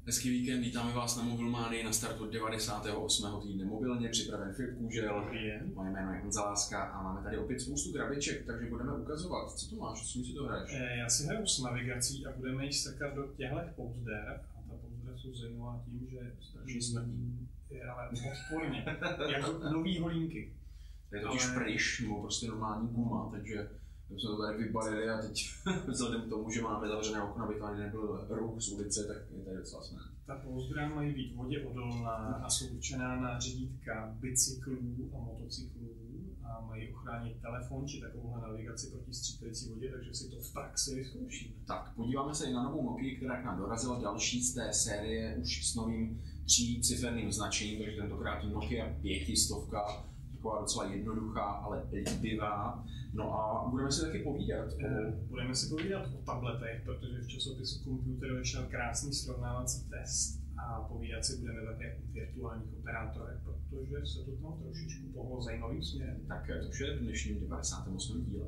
Hezký víkend, vítáme vás na Mobilmánii na startu 98. týdne mobilně, připraven Filip Kůžel, moje jméno je Honza Láska a máme tady opět spoustu krabiček, takže budeme ukazovat. Co to máš, co mi si to hraješ? Já si hraju s navigací a budeme jít strkat do těchto pouzder a ta pouzdra jsou zajímavá tím, že strašně smrdí. Ale odporně, jako nový holínky. Je totiž pryš, nebo prostě normální guma, takže jsme to tady vybalili a teď vzhledem k tomu, že máme zavřené okno, aby tady nebyl ruch z ulice, tak je tady docela smrt. Ta pouzdra mají být vodě odolná a jsou určená na řídítka bicyklů a motocyklů a mají ochránit telefon či takovouhle navigaci proti stříkající vodě, takže si to v praxi vyzkoušíme. Tak, podíváme se i na novou Nokii, která k nám dorazila, další z té série už s novým 3ciferným značením, takže tentokrát Nokia 500, taková docela jednoduchá, ale líbivá. No a budeme si taky povídat. Budeme si povídat o tabletech, protože v časopisu Computer vyšel krásný srovnávací test a povídat si budeme také o virtuálních operátorech, protože se to tam trošičku pohlo zajímavým směrem. Tak to vše v dnešním 98. díle.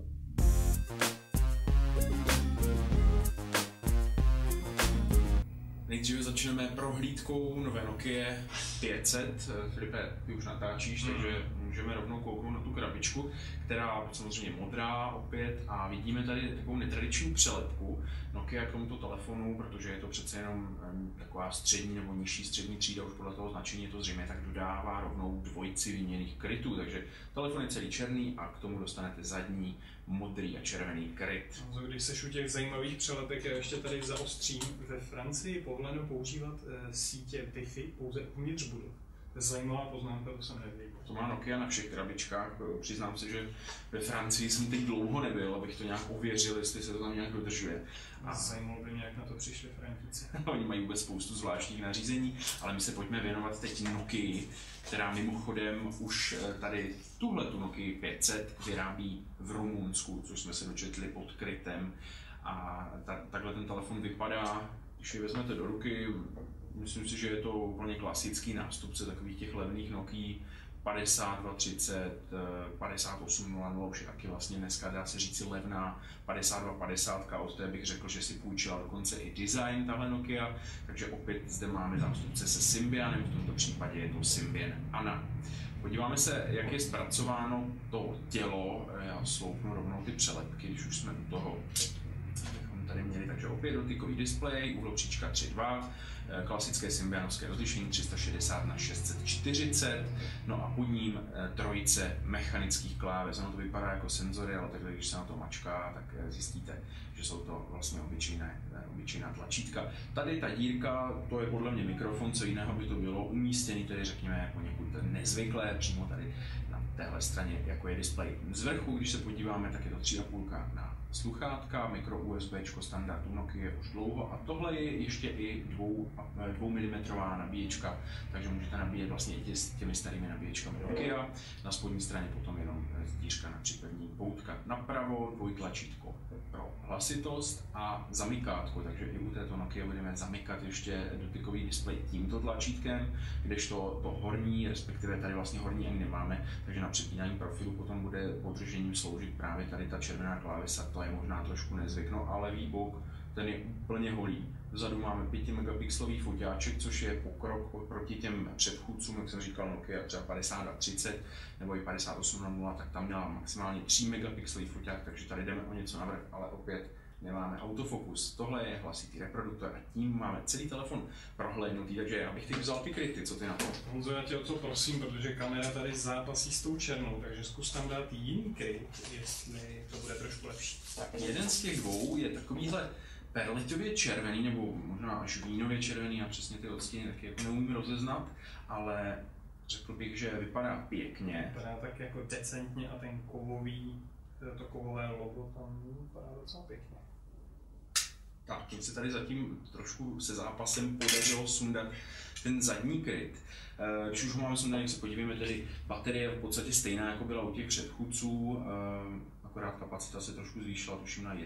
Nejdříve začneme prohlídkou nové Nokia 500. Filipe, ty už natáčíš, takže můžeme rovnou kouknout na tu krabičku, která je samozřejmě modrá opět a vidíme tady takovou netradiční přelepku Nokia k tomuto telefonu, protože je to přece jenom taková střední nebo nižší střední třída, už podle toho značení je to zřejmě, tak dodává rovnou dvojici výměnných krytů, takže telefon je celý černý a k tomu dostanete zadní modrý a červený kryt. Když seš u těch zajímavých přelepek, já ještě tady zaostřím. Ve Francii povoleno používat sítě Wi-Fi pouze uvnitř budov. To je zajímavá poznámka, to jsem nevěděl. To má Nokia na všech krabičkách. Přiznám se, že ve Francii jsem teď dlouho nebyl, abych to nějak ověřil, jestli se to tam nějak dodržuje. A zajímalo by mě, jak na to přišli Frantíci. Oni mají vůbec spoustu zvláštních nařízení, ale my se pojďme věnovat teď Nokii, která mimochodem už tady tuhletu Nokii 500 vyrábí v Rumunsku, což jsme se dočetli pod krytem. A takhle ten telefon vypadá, když ji vezmete do ruky. Myslím si, že je to úplně klasický nástupce takových těch levných Nokia 5230, 5800, už je taky vlastně dneska dá se říci levná 5250, od té bych řekl, že si půjčila dokonce i design tahle Nokia, takže opět zde máme zástupce se Symbianem, v tomto případě je to Symbian Anna. Podíváme se, jak je zpracováno to tělo, já sloupnu rovnou ty přelepky, když už jsme u toho. Tady měli, takže opět dotykový displej, úhlopříčka 3.2, klasické symbianovské rozlišení 360x640, no a pod ním trojice mechanických kláves. Ono to vypadá jako senzory, ale takhle, když se na to mačká, tak zjistíte, že jsou to vlastně obyčejná tlačítka. Tady ta dírka, to je podle mě mikrofon, co jiného by to bylo, umístěný tedy řekněme poněkud nezvyklé, přímo tady na téhle straně, jako je displej. Zvrchu, když se podíváme, tak je to 3,5 na sluchátka, mikro USB standardu Nokia už dlouho a tohle je ještě i 2 mm nabíječka, takže můžete nabíjet vlastně i těmi starými nabíječkami Nokia. Na spodní straně potom jenom dtířka na připevnění poutka. Napravo dvojtlačítko pro hlasitost a zamykátko, takže i u této Nokia budeme zamykat ještě dotykový displej tímto tlačítkem, kdežto to horní, respektive tady vlastně horní ani nemáme, takže na přepínání profilu potom bude podržením sloužit právě tady ta červená klávesa, to je možná trošku nezvykno, ale výbok ten je úplně holý. Vzadu máme 5 megapixelový foťáček, což je pokrok oproti těm předchůdcům, jak jsem říkal Nokia třeba 5230 nebo i 5800, tak tam měla maximálně 3 megapixelový foťák, takže tady jdeme o něco navrch, ale opět nemáme autofokus. Tohle je hlasitý reproduktor a tím máme celý telefon prohlédnutý, takže já bych teď vzal ty kryty, co ty na to? Honzo, já tě o to prosím, protože kamera tady zápasí s tou černou, takže zkus tam dát jiný kryt, jestli to bude trošku lepší. Tak jeden z těch dvou je takovýhle perletově červený, nebo možná až vínově červený, a přesně ty odstíny taky jako neumím rozeznat, ale řekl bych, že vypadá pěkně. Vypadá tak jako decentně a ten kovový, to kovové logo tam vypadá docela pěkně. Tak, teď se tady zatím trošku se zápasem podařilo sundat ten zadní kryt. Když už ho máme sundat, jak se podívejme, tedy baterie je v podstatě stejná, jako byla u těch předchůdců, akorát kapacita se trošku zvýšila, tuším na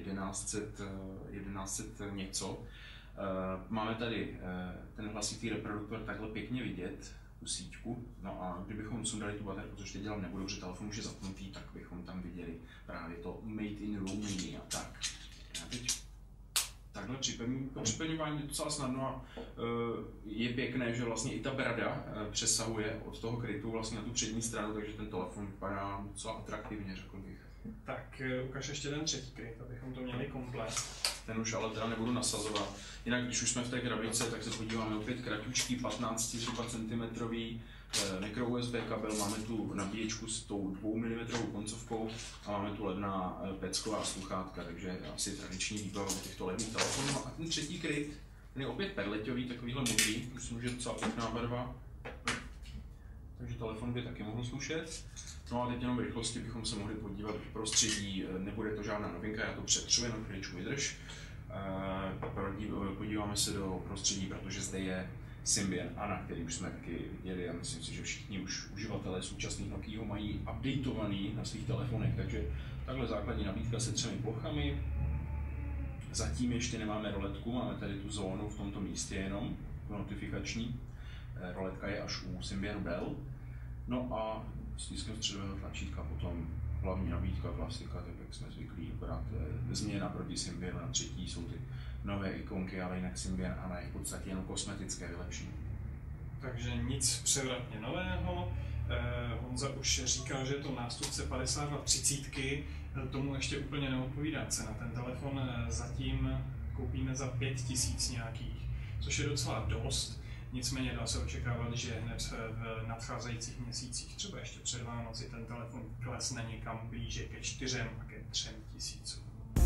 1100 něco. Máme tady ten hlasitý reproduktor takhle pěkně vidět, tu síťku. No a kdybychom sundali tu baterku, což teď dělat nebudu, protože telefon už je zapnutý, tak bychom tam viděli právě to Made in Romania. Tak, já teď Takhle připevňování je docela snadno a je pěkné, že vlastně i ta brada přesahuje od toho krytu vlastně na tu přední stranu, takže ten telefon vypadá docela atraktivně, řekl bych. Tak ukaž ještě ten třetí kryt, abychom to měli komplet. Ten už ale teda nebudu nasazovat. Jinak když už jsme v té krabice, tak se podíváme opět kratučký 15 cm micro USB kabel, máme tu nabíječku s tou 2 mm koncovkou a máme tu levná pecková sluchátka, takže asi tradiční výbava těchto levných telefonů. A ten třetí kryt, ten je opět perleťový, takovýhle modrý, myslím, že je docela pěkná barva. Takže telefon by taky mohl slušet. No a teď jenom v rychlosti bychom se mohli podívat do prostředí, nebude to žádná novinka, já to přetřu, jenom chvíličku vydrž. Podíváme se do prostředí, protože zde je Symbian Ana, který už jsme taky viděli a myslím si, že všichni už uživatelé současných Nokia ho mají updateovaný na svých telefonech, takže takhle základní nabídka se 3 plochami. Zatím ještě nemáme roletku, máme tady tu zónu v tomto místě jenom, notifikační. Roletka je až u Symbianu Bell. No a stiskem středového tlačítka potom hlavní nabídka, klasika, tak jak jsme zvyklí, akorát změna proti Symbianu na třetí jsou ty nové ikonky, ale jinak Symbian Ana je v podstatě jenom kosmetické vylepšení. Takže nic převratně nového. Honza už říkal, že je to nástupce 5230, tomu ještě úplně neodpovídá cena. Ten telefon zatím koupíme za 5000 nějakých, což je docela dost. Nicméně dá se očekávat, že hned v nadcházejících měsících, třeba ještě před Vánoci, ten telefon klesne někam blíže ke 4 a ke 3000.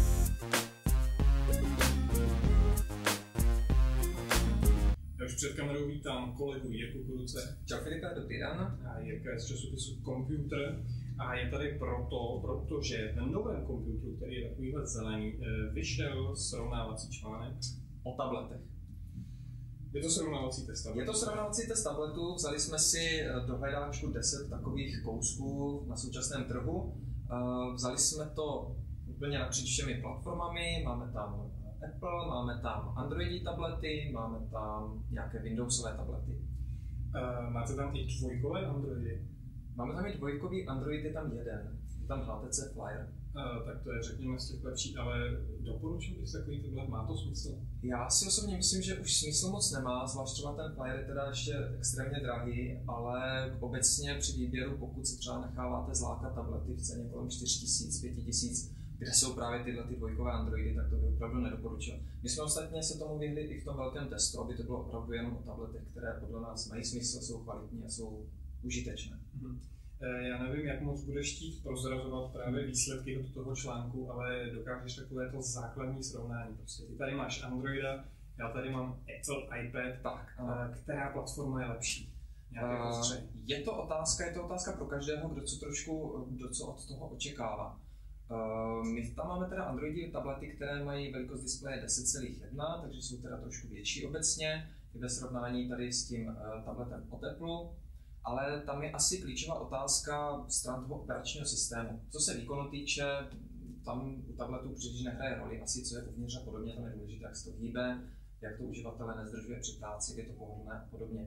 Já už před kamerou vítám kolegu Jirku Kuruce. Čau Filipe, dobrý den. A Jirka je z časopisu Computer a je tady protože v novém Computeru, který je takovýhle zelený, vyšel srovnávací článek O tabletech. Je to srovnávací test tabletu? Je to srovnávací test tabletu, vzali jsme si do hledáčku 10 takových kousků na současném trhu. Vzali jsme to úplně napříč všemi platformami, máme tam Apple, máme tam Androidí tablety, máme tam nějaké Windowsové tablety. Máte tam i dvojkové Androidy? Máme tam i dvojkový Android, je tam jeden, je tam HTC Flyer. Tak to je řekněme z těch lepší, ale doporučil bys takový tablet, má to smysl? Já si osobně myslím, že už smysl moc nemá, zvlášť třeba ten Flyer je teda ještě extrémně drahý, ale obecně při výběru, pokud si třeba necháváte zlákat tablety v ceně kolem 4000, 5000, kde jsou právě tyhle ty dvojkové Androidy, tak to by opravdu nedoporučil. My jsme ostatně se tomu vyhli i v tom velkém testu, aby to bylo opravdu jenom o tabletech, které podle nás mají smysl, jsou kvalitní a jsou užitečné. Já nevím, jak moc budeš chtít prozrazovat právě výsledky do toho článku, ale dokážeš takové to základní srovnání. Prostě ty tady máš Androida, já tady mám Apple iPad, Tak, která platforma je lepší? Je to otázka pro každého, kdo co od toho očekává. My tam máme teda Androidové tablety, které mají velikost displeje 10,1, takže jsou teda trošku větší obecně, i ve srovnání tady s tím tabletem od Apple. Ale tam je asi klíčová otázka stran toho operačního systému. Co se výkonu týče, tam u tabletu příliš nehraje roli, asi co je uvnitř a podobně, tam je důležité, jak se to hýbe, jak to uživatele nezdržuje při práci, jak je to pohodlné a podobně.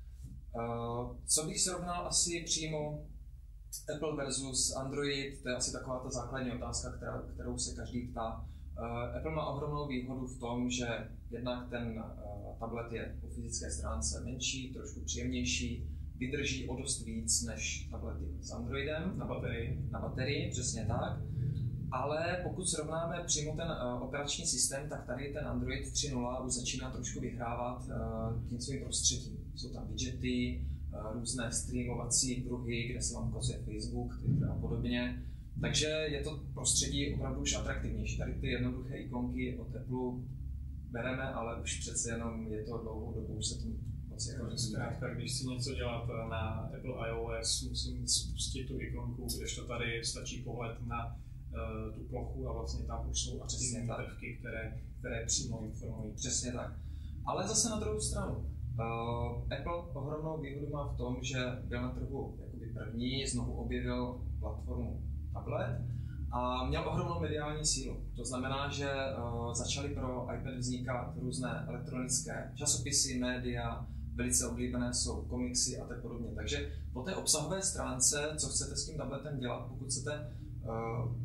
Co bych srovnal asi přímo Apple versus Android, to je asi taková ta základní otázka, kterou se každý ptá. Apple má ohromnou výhodu v tom, že jednak ten tablet je po fyzické stránce menší, trošku příjemnější, vydrží o dost víc než tablety s Androidem. Na baterii, přesně tak. Ale pokud srovnáme přímo ten operační systém, tak tady ten Android 3.0 už začíná trošku vyhrávat tím svým prostředím. Jsou tam widgety, různé streamovací pruhy, kde se vám ukazuje Facebook, Twitter a podobně. Takže je to prostředí opravdu už atraktivnější. Tady ty jednoduché ikonky od Apple bereme, ale už přece jenom je to dlouhou dobu, už se tomu zkrátka, když si něco dělat na Apple iOS, musím spustit tu ikonku, kdežto tady stačí pohled na tu plochu a vlastně tam už jsou aktivní prvky, které přímo informují. Přesně tak. Ale zase na druhou stranu. Apple ohromnou výhodu má v tom, že byl na trhu jakoby první, znovu objevil platformu tablet a měl ohromnou mediální sílu. To znamená, že začaly pro iPad vznikat různé elektronické časopisy, média, velice oblíbené jsou komiksy a tak podobně. Takže po té obsahové stránce, co chcete s tím tabletem dělat, pokud chcete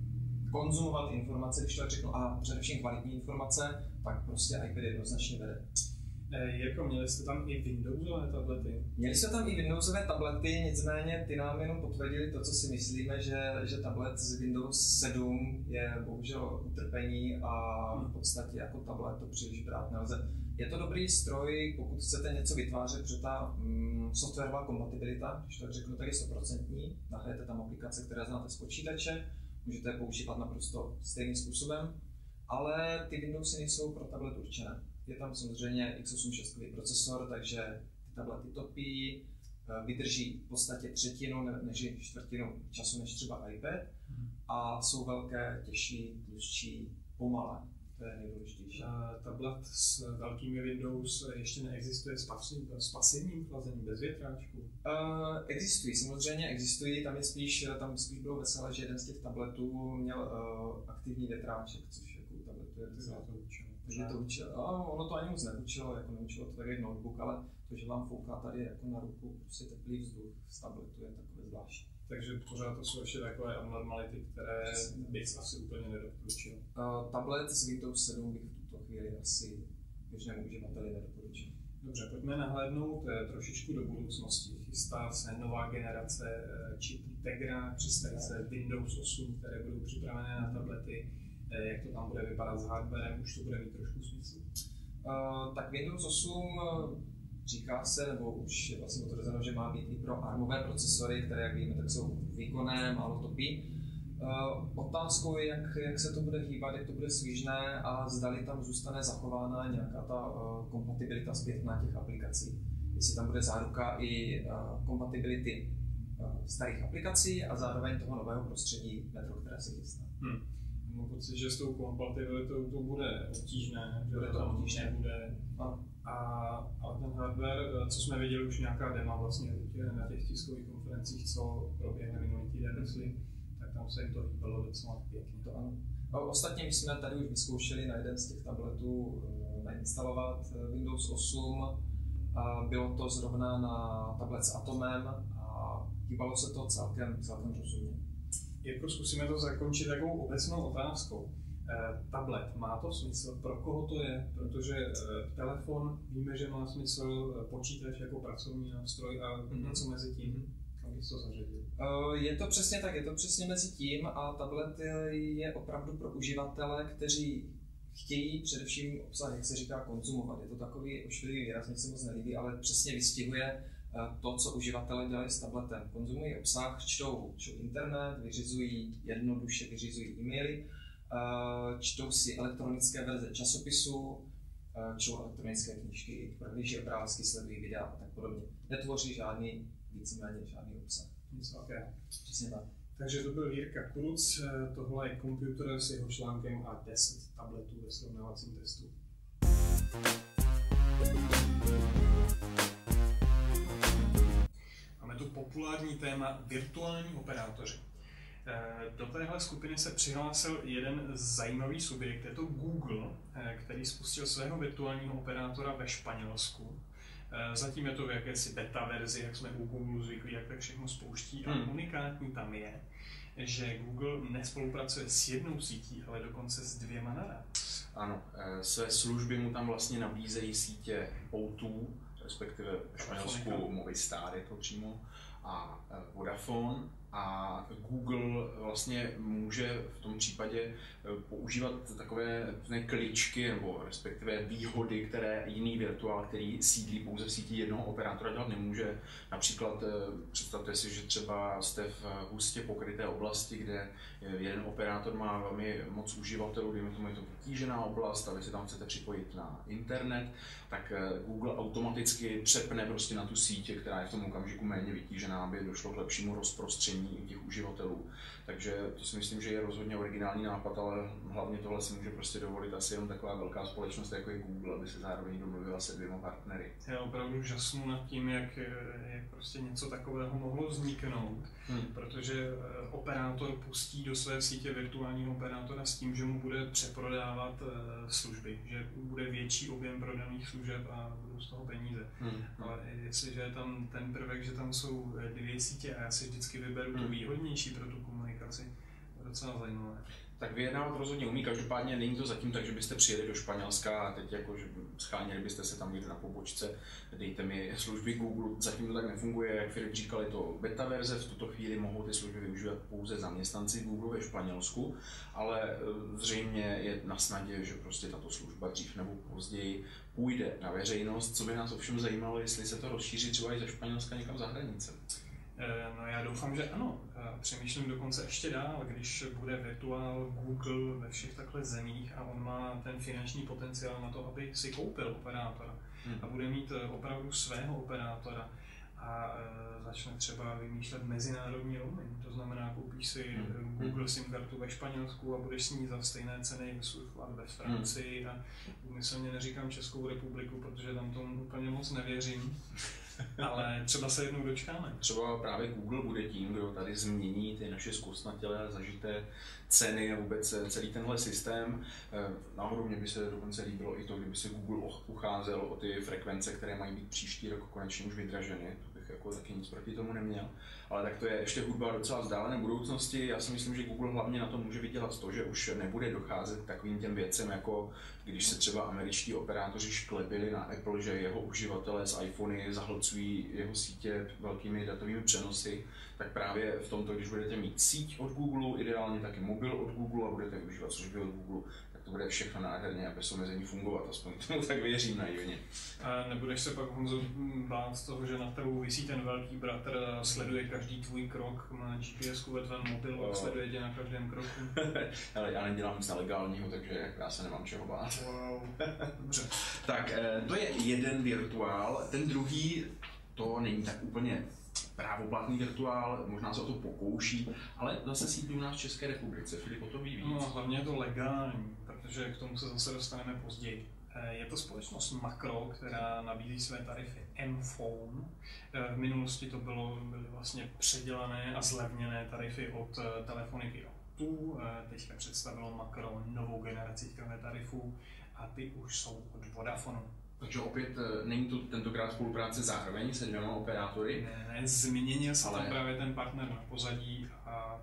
konzumovat informace, když to tak řeknu, a především kvalitní informace, tak prostě iPad jednoznačně vede. Jako měli jste tam i Windowsové tablety? Měli jsme tam i Windowsové tablety, nicméně ty nám jenom potvrdili to, co si myslíme, že tablet z Windows 7 je bohužel utrpení a v podstatě jako tablet to příliš brát nelze. Je to dobrý stroj, pokud chcete něco vytvářet, protože ta softwarová kompatibilita, když to řeknu, tak je 100%. Nahrajete tam aplikace, které znáte z počítače, můžete je používat naprosto stejným způsobem, ale ty Windowsy nejsou pro tablet určené. Je tam samozřejmě x86 procesor, takže ty tablety topí, vydrží v podstatě třetinu než čtvrtinu času než třeba iPad a jsou velké, těžší, tlustší, pomalé. To je nejdůležitější. Tablet s velkými Windows ještě neexistuje s pasivním chlazením, bez větráčku? Existují, samozřejmě existují, tam spíš bylo veselé, že jeden z těch tabletů měl aktivní větráček, což jako u tabletu je veselé. Takže to učilo, ono to ani moc neučilo, jako neučilo to tak jak notebook, ale to, že vám fouká tady jako na ruku prostě teplý vzduch z tabletu je takové zvláštní. Takže pořád to jsou ještě takové abnormality, které bych asi úplně nedoporučil. Tablet s Windows 7 bych v tuto chvíli asi běžnému uživateli nedoporučil. Dobře, pojďme nahlédnout trošičku do budoucnosti. Chystá se nová generace čipů Tegra, chystají se Windows 8, které budou připravené na tablety. Jak to tam bude vypadat s hardwarem, už to bude mít trošku smysl? Tak Windows 8 říká se, nebo už je vlastně potvrzeno, že má být i pro ARMové procesory, které, jak víme, tak jsou výkonné, málo topí. Otázkou je, jak se to bude hýbat, jak to bude svížné a zdali tam zůstane zachována nějaká ta kompatibilita zpětná těch aplikací. Jestli tam bude záruka i kompatibility starých aplikací a zároveň toho nového prostředí Metro, které se chystá. Mám pocit, že s tou kompatibilitou to bude obtížné, že bude to obtížné. Bude. Ale ten hardware, co jsme viděli už nějaká dema vlastně na těch tiskových konferencích, co proběhne minulý týden, tak tam se jim to hýbalo docela pěkně. To ano. Ostatně my jsme tady už vyzkoušeli na jeden z těch tabletů nainstalovat Windows 8. Bylo to zrovna na tablet s Atomem a hýbalo se to celkem rozumně. Jirko, zkusíme to zakončit takovou obecnou otázkou. Tablet, má to smysl? Pro koho to je? Protože telefon víme, že má smysl, počítač jako pracovní nástroj a něco mezi tím. Kam bys to zařadil? Je to přesně tak, je to přesně mezi tím a tablet je opravdu pro uživatele, kteří chtějí především obsah, jak se říká, konzumovat. Je to takový ošklivý výraz, mě se moc nelíbí, ale přesně vystihuje to, co uživatelé dělají s tabletem. Konzumují obsah, čtou internet, jednoduše vyřizují e-maily, čtou si elektronické verze časopisů, čtou elektronické knížky, prohlíží obrázky, sledují videa a tak podobně. Netvoří víceméně žádný obsah. Nic velkého. Přesně tak. Takže to byl Jirka Kuruc, tohle je Computer s jeho článkem a 10 tabletů ve srovnávacím testu. Máme tu populární téma virtuální operátoři. Do téhle skupiny se přihlásil jeden zajímavý subjekt, je to Google, který spustil svého virtuálního operátora ve Španělsku. Zatím je to v jakési beta verzi, jak jsme u Google zvyklí, jak tak všechno spouští. A unikátní tam je, že Google nespolupracuje s jednou sítí, ale dokonce s 2 naraz. Ano, své služby mu tam vlastně nabízejí sítě O2, respektive v Španělsku Movistar je to přímo, a Vodafone. A Google vlastně může v tom případě používat takové kličky nebo respektive výhody, které jiný virtuál, který sídlí pouze v síti jednoho operátora, dělat nemůže. Například představte si, že třeba jste v hustě pokryté oblasti, kde jeden operátor má velmi moc uživatelů, dejme tomu je to vytížená oblast a vy si tam chcete připojit na internet, tak Google automaticky přepne prostě na tu síť, která je v tom okamžiku méně vytížená, aby došlo k lepšímu rozprostření těch uživatelů. Takže to si myslím, že je rozhodně originální nápad, ale hlavně tohle si může prostě dovolit asi jenom taková velká společnost, jako je Google, aby se zároveň domluvila se 2 partnery. Já opravdu žasnu nad tím, jak prostě něco takového mohlo vzniknout, protože operátor pustí do své sítě virtuálního operátora s tím, že mu bude přeprodávat služby, že bude větší objem prodaných služeb a budou z toho peníze. Ale jestliže je tam ten prvek, že tam jsou 2 sítě a já si vždycky vyberu tu výhodnější pro tu komunikaci, docela zajímavé. Tak vyjednávat rozhodně umí, každopádně není to zatím tak, že byste přijeli do Španělska a teď jako, že scháněli byste se tam někde na pobočce, dejte mi služby Google, zatím to tak nefunguje, jak Filip říkal, je to beta verze, v tuto chvíli mohou ty služby využívat pouze zaměstnanci Google ve Španělsku, ale zřejmě je na snadě, že prostě tato služba dřív nebo později půjde na veřejnost, co by nás ovšem zajímalo, jestli se to rozšíří třeba i ze Španělska někam za hranice. No já doufám, že ano. Přemýšlím dokonce ještě dál, když bude virtuál Google ve všech takhle zemích a on má ten finanční potenciál na to, aby si koupil operátora a bude mít opravdu svého operátora a začne třeba vymýšlet mezinárodní roaming. To znamená, koupíš si Google SIM kartu ve Španělsku a budeš s ní za stejné ceny vysurfovat ve Francii a úmyslně neříkám Českou republiku, protože tam tomu úplně moc nevěřím. Ale třeba se jednou dočkáme. Třeba právě Google bude tím, kdo tady změní ty naše zkostnatělé a zažité ceny a vůbec celý tenhle systém. Náhodou mě by se dokonce líbilo i to, kdyby se Google ucházel o ty frekvence, které mají být příští rok konečně už vydraženy. To bych jako taky nic proti tomu neměl. Ale tak to je ještě hudba docela vzdálené budoucnosti. Já si myslím, že Google hlavně na to může vydělat to, že už nebude docházet k takovým těm věcem, jako když se třeba američtí operátoři šklebili na Apple, že jeho uživatelé z iPhony zahlcují jeho sítě velkými datovými přenosy, tak právě v tomto, když budete mít síť od Google, ideálně taky mobil od Google a budete využívat služby od Google, tak to bude všechno nádherně a bez omezení fungovat, aspoň tomu tak věřím naivně. A nebudeš se pak, Honzo, bát z toho, že nad tebou visí ten velký bratr a sleduje každý tvůj krok, má GPS-ku ve tvém mobilu a sleduje tě na každém kroku? Ale já nedělám nic nelegálního, takže já se nemám čeho bát. Wow, dobře. Tak to je jeden virtuál, ten druhý, to není tak úplně právoplatný virtuál, možná se o to pokouší, ale zase sídlí u nás v České republice. Filip o to ví víc. No, hlavně je to legální, protože k tomu se zase dostaneme později. Je to společnost Makro, která nabízí své tarify mPhone. V minulosti to byly vlastně předělané a zlevněné tarify od Telefoniky O2. Teďka představilo Makro novou generaci tarifů a ty už jsou od Vodafonu. Takže opět není to tentokrát spolupráce zároveň se dvěma operátory? Ne, změnil se tam právě ten partner na pozadí a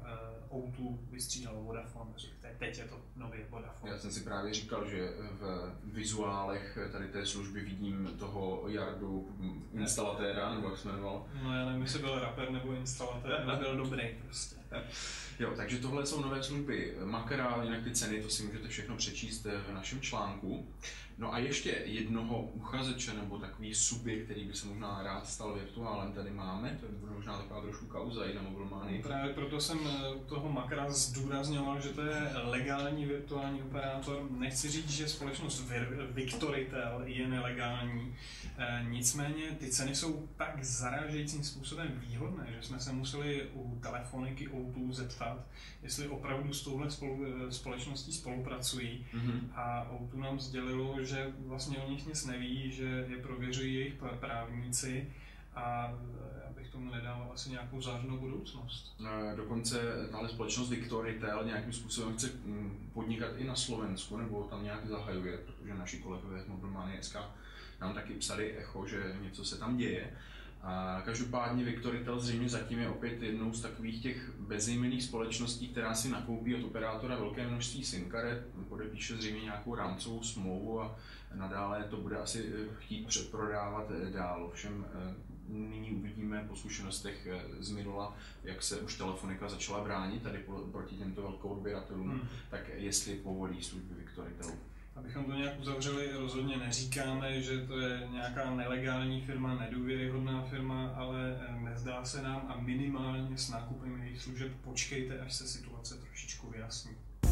O2 vystřídal Vodafone, teď je to nový Vodafone. Já jsem si právě říkal, že v vizuálech tady té služby vidím toho Jardu instalatéra, nebo jak se jmenoval. No já nevím, jestli byl rapper nebo instalatér, ale byl dobrý prostě. Jo, takže tohle jsou nové služby Makra, jinak ty ceny, to si můžete všechno přečíst v našem článku. No a ještě jednoho uchazeče nebo takový subjekt, který by se možná rád stal virtuálem, tady máme, to bude možná taková trošku kauza i na Mobilmanii. Právě proto jsem u toho Makra zdůrazňoval, že to je legální virtuální operátor. Nechci říct, že společnost Victoritel je nelegální, nicméně ty ceny jsou tak zarážejícím způsobem výhodné, že jsme se museli u Telefoniky O2 zeptat, jestli opravdu s touhle společností spolupracují. A O2 nám sdělilo, že vlastně o nich nic neví, že je prověřují jejich právníci a já bych tomu nedával asi nějakou zářnou budoucnost. Dokonce tahle společnost Victoritel nějakým způsobem chce podnikat i na Slovensku, nebo tam nějak zahajuje, protože naši kolegové z Mobilmanie.sk nám taky psali echo, že něco se tam děje. A každopádně Victoritel zřejmě zatím je opět jednou z takových těch bezejmenných společností, která si nakoupí od operátora velké množství SIM karet, podepíše zřejmě nějakou rámcovou smlouvu a nadále to bude asi chtít přeprodávat dál. Ovšem nyní uvidíme po zkušenostech z minula, jak se už Telefonika začala bránit tady proti těmto velkou odběratelům, tak jestli povolí služby Victoritelu. Abychom to nějak uzavřeli, rozhodně neříkáme, že to je nějaká nelegální firma, nedůvěryhodná firma, ale nezdá se nám a minimálně s nákupem jejich služeb počkejte, až se situace trošičku vyjasní.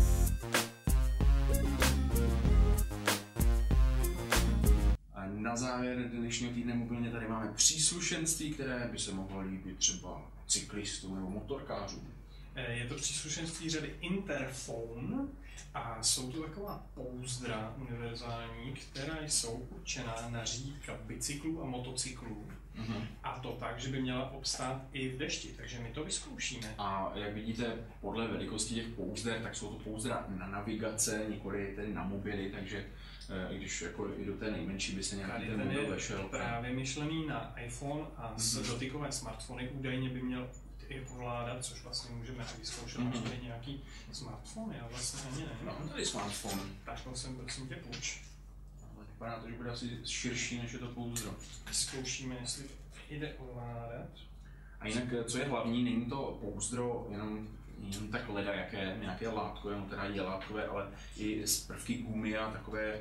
A na závěr dnešního týdne mobilně tady máme příslušenství, které by se mohlo líbit třeba cyklistům nebo motorkářům. Je to příslušenství řady Interphone a jsou to taková pouzdra univerzální, která jsou určená na řídítka bicyklů a motocyklů. A to tak, že by měla obstát i v dešti, takže my to vyzkoušíme. A jak vidíte, podle velikosti těch pouzder, tak jsou to pouzdra na navigace, nikoli tedy na mobily, takže i když jako i do té nejmenší by se nějaký ten mobil vešel. Právě myšlený na iPhone a z dotykové smartfony údajně by měl i ovládat, což vlastně můžeme vyzkoušet tady nějaký smartphone, já vlastně ani nevím. No, tady smartphone. Tak jsem, prosím tě, půjč. Ale vypadá to, že bude asi širší, než je to pouzdro. Zkoušíme, jestli jde ovládat. A jinak, co je hlavní, není to pouzdro jenom tak leda, nějaké látko, jenom teda je látkové, ale i z prvky gumy a takové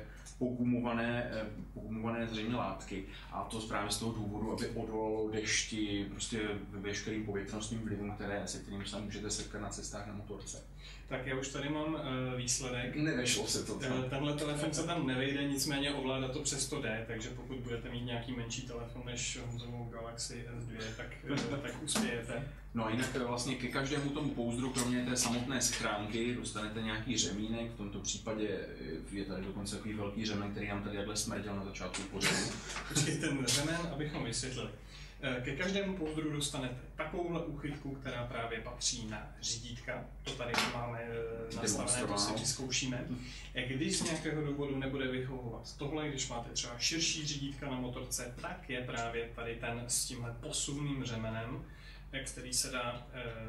pogumované zřejmě látky. A to právě z toho důvodu, aby odolalo dešti, prostě veškerým povětrnostním vlivům, se kterým se můžete setkat na cestách na motorce. Tak já už tady mám výsledek. Nevešlo se to. Tenhle telefon se tam nevejde, nicméně ovládat to přesto jde, takže pokud budete mít nějaký menší telefon než Honzovou Galaxy S2, tak uspějete. No a jinak vlastně ke každému tomu pouzdru, kromě té samotné schránky, dostanete nějaký řemínek, v tomto případě je tady dokonce takový velký řemen, který nám tady takhle smrděl na začátku pořadu. Počkej, ten řemen, abychom vysvětlili. Ke každému pouzdru dostanete takovouhle úchytku, která právě patří na řídítka. To tady máme nastavené, to si vyzkoušíme. Když z nějakého důvodu nebude vyhovovat tohle, když máte třeba širší řídítka na motorce, tak je právě tady ten s tímhle posunným řemenem, který se dá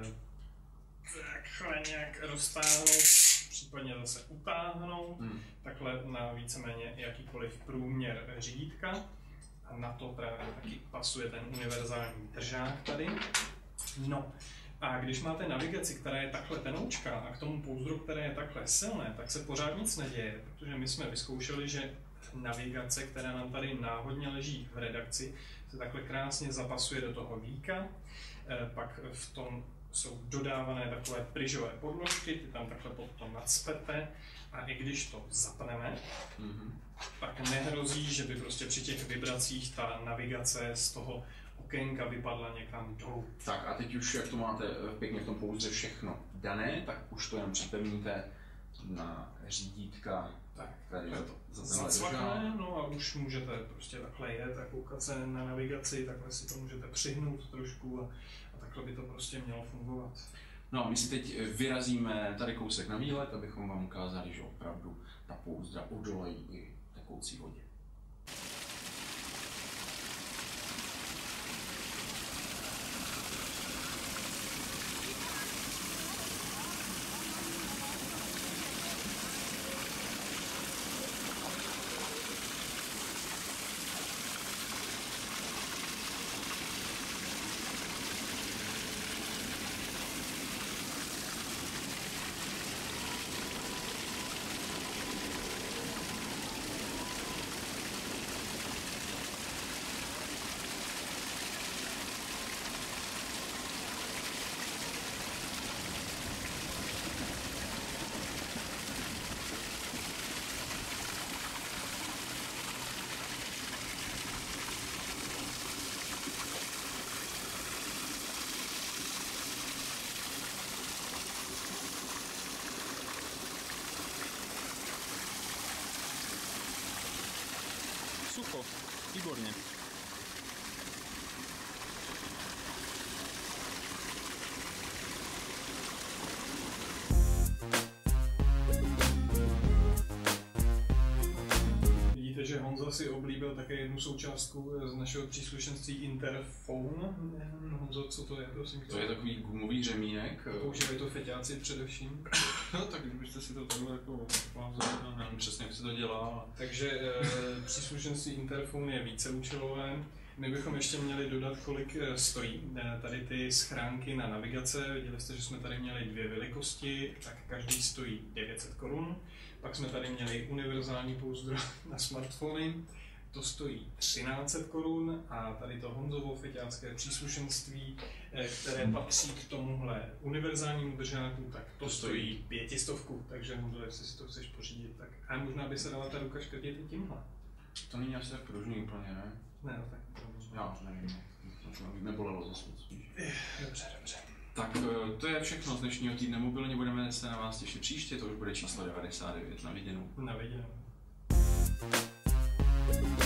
takhle nějak roztáhnout, případně zase utáhnout, takhle na víceméně jakýkoliv průměr řídítka. A na to právě taky pasuje ten univerzální držák tady. No a když máte navigaci, která je takhle tenoučká a k tomu pouzdru, které je takhle silné, tak se pořád nic neděje, protože my jsme vyzkoušeli, že navigace, která nám tady náhodně leží v redakci, se takhle krásně zapasuje do toho víka, pak v tom jsou dodávané takové pryžové podložky, ty tam takhle potom nacpete a i když to zapneme, tak nehrozí, že by prostě při těch vibracích ta navigace z toho okénka vypadla někam dolů. Tak a teď už, jak to máte pěkně v tom pouzdře všechno dané, tak už to jen připevníte na řídítka. Tak, tady to zacvakne, no a už můžete prostě takhle jet a koukat se na navigaci, takhle si to můžete přihnout trošku a takhle by to prostě mělo fungovat. No a my si teď vyrazíme tady kousek na výlet, abychom vám ukázali, že opravdu ta pouzdra odolají i tekoucí vodě. Sucho, výborně. Vidíte, že Honza si oblíbil také jednu součástku z našeho příslušenství Interphone. Honzo, co to je, prosím? To je takový gumový řemínek. Používají to feťáci především. No tak kdybyste si to takhle jako nevím přesně, jak se to dělá. Takže příslušenství Interphone je víceúčelové. My bychom ještě měli dodat, kolik stojí. Tady ty schránky na navigace, viděli jste, že jsme tady měli dvě velikosti, tak každý stojí 900 korun. Pak jsme tady měli univerzální pouzdro na smartfony, to stojí 1300 korun a tady to Honzovo feťácké příslušenství, které patří k tomuhle univerzálnímu držáku, tak to stojí 500. Takže Honzo, jestli si to chceš pořídit, tak a možná by se dala ta ruka škrtit i tímhle. To není asi tak pružný úplně, ne? Ne, no tak. Já nevím, nebolelo zase moc. Dobře, dobře. Tak to je všechno z dnešního týdne mobilně, budeme se na vás těšit příště, to už bude číslo 99, na viděnou. Na viděnou.